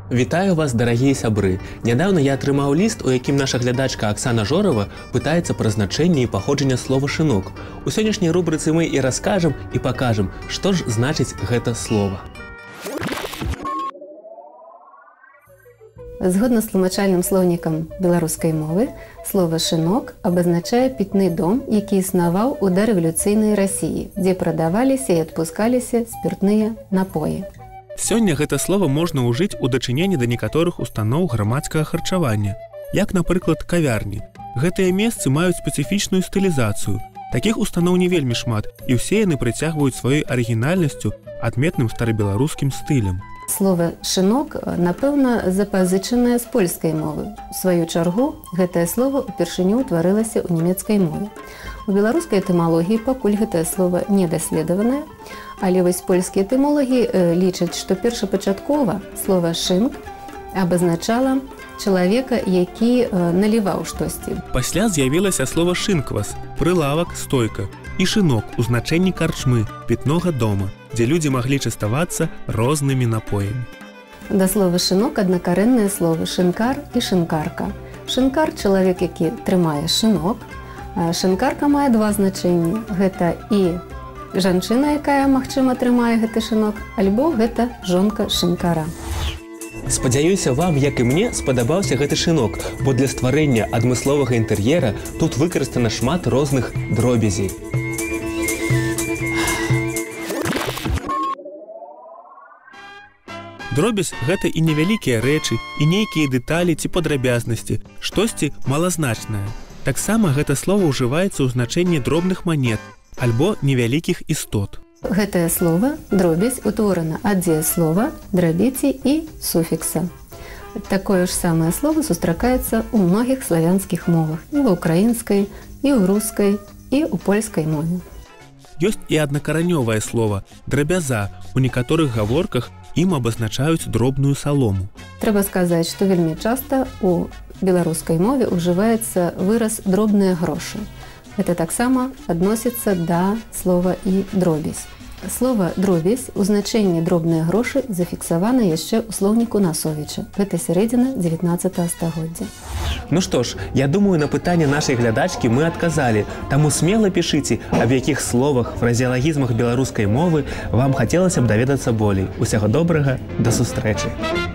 Вітаю вас, дарагія сябры! Нядаўна я атрымаў ліст, у якім наша глядачка Аксана Жорава пытаецца пра значэнне і паходжанне слова «шынок». У сённяшняй рубрыцы мы і раскажам, і пакажам, што ж значыць гэта слова. Згодна з тлумачальным слоўнікам беларускай мовы, слова «шынок» абазначае пітны дом, які існаваў у дарэвалюцыйнай Расіі, дзе прадаваліся і адпускаліся спіртныя напоі. Сёння гэта слова можна ўжыць у дачыненні да некаторых устаноў грамадскага харчавання, як, напрыклад, кавярні. Гэтыя месцы маюць спецыфічную стылізацыю. Такіх устаноў не вельмі шмат, і ўсе яны прыцягваюць сваёй арыгінальнасцю адметным старабеларускім стылем. Слова «шынок», напэўна, запазычанае з польскай мовы. У сваю чаргу, гэтае слова ўпершыню ўтварылася ў нямецкай мове. У беларускай этымалогіі пакуль гэтае слова не даследаванае, але вось польскія этымолагі лічаць, што першапачаткова слова «шынк» абазначала чалавека, які наліваў штосьці. Пасля з'явілася слова «шынквас» – прылавак, стойка, і «шынок» у значэнні карчмы, пітнога дома, дзе людзі маглі частавацца рознымі напоямі. Да слова «шынок» аднакарэнныя словы «шынкар» і «шынкарка». Шынкар – чалавек, які трымае шынок. Шынкарка мае два значэнні. Гэта і жанчына, якая, магчыма, трымае гэты шынок, альбо гэта жонка шынкара. Спадзяюся, вам, як і мне, спадабаўся гэты шынок, бо для стварэння адмысловага інтэр'ера тут выкарыстана шмат розных дробязей. Дробязь – гэта і невялікія рэчы, і нейкія дэталі ці падрабязнасці, штосьці малазначнае. Таксама гэта слова ўжываецца ў значэнні дробных манет альбо невялікіх істот. Гэтае слова «дробязь» утворана ад дзеяслова, драбіці і суфікса. Такое ж самае слово сустракаецца ў многіх славянскіх мовах, і ва ўкраінскай, і ў рускай, і ў польскай мове. Ёсць і аднакаранёвае слово «драбяза». У некаторых гаворках ім абазначаюць дробную салому. Трэба сказаць, што вельмі часта у беларускай мове ўжываецца выраз «дробныя грошы». Гэта таксама адносіцца да слова і дробязь. Слова «дробязь» у значэнні «дробныя грошы» зафіксавана яшчэ ў слоўніку Насовіча. Гэта сярэдзіна 19 стагоддзя. Ну што ж, я думаю, на пытанне нашай глядачкі мы адказалі. Таму смела пішыце, аб якіх словах, фразеалагізмах беларускай мовы вам хацелася б даведацца болей. Усяго добрага, да сустрэчы!